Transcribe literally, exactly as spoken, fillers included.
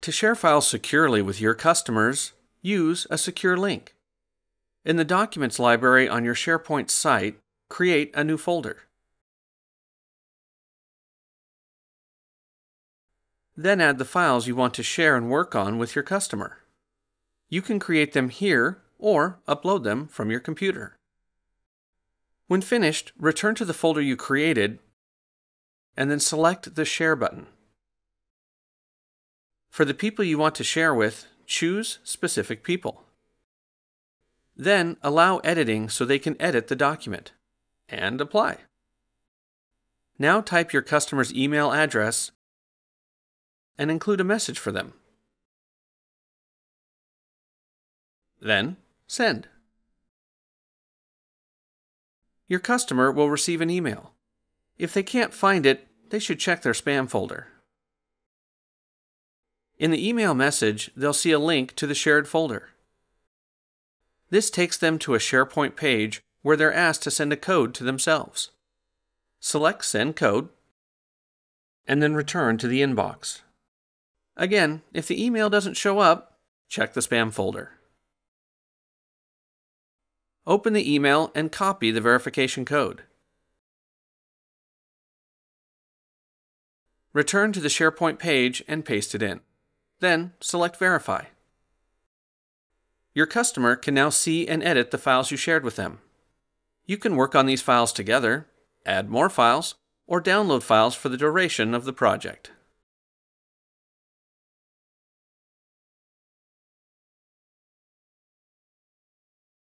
To share files securely with your customers, use a secure link. In the Documents library on your SharePoint site, create a new folder. Then add the files you want to share and work on with your customer. You can create them here or upload them from your computer. When finished, return to the folder you created and then select the Share button. For the people you want to share with, choose Specific People. Then allow editing so they can edit the document, and apply. Now type your customer's email address and include a message for them. Then send. Your customer will receive an email. If they can't find it, they should check their spam folder. In the email message, they'll see a link to the shared folder. This takes them to a SharePoint page where they're asked to send a code to themselves. Select Send Code, and then return to the inbox. Again, if the email doesn't show up, check the spam folder. Open the email and copy the verification code. Return to the SharePoint page and paste it in. Then select Verify. Your customer can now see and edit the files you shared with them. You can work on these files together, add more files, or download files for the duration of the project.